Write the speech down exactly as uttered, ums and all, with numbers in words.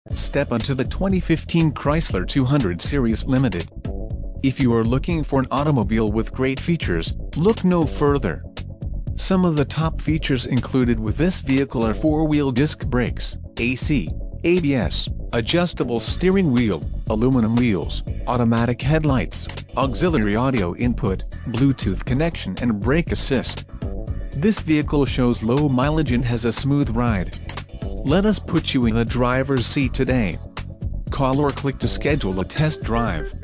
Step onto the twenty fifteen Chrysler two hundred Series Limited. If you are looking for an automobile with great features, look no further. Some of the top features included with this vehicle are four-wheel disc brakes, A C, A B S, adjustable steering wheel, aluminum wheels, automatic headlights, auxiliary audio input, Bluetooth connection and brake assist. This vehicle shows low mileage and has a smooth ride. Let us put you in the driver's seat today. Call or click to schedule a test drive.